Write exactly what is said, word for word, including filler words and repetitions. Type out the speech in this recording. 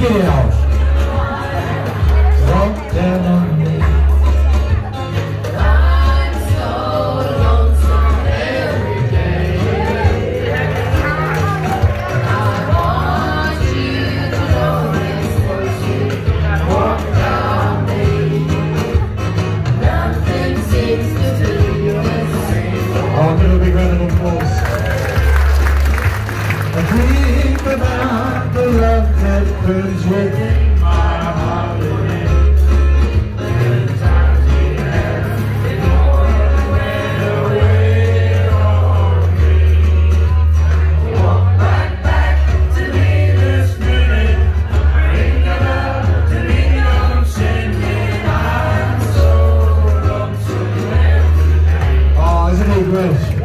Check it out. Walk down on me. I'm so lonesome every day. I want you to know this was you. Walk down me. Nothing seems to be the same. Oh, give a big round of applause. I think about the love that burns within my heart. The times we had before you went away from me. Walk right back to me this minute. Bring the love to me, I'm sending. I'm so lonesome every day. Oh, isn't he great?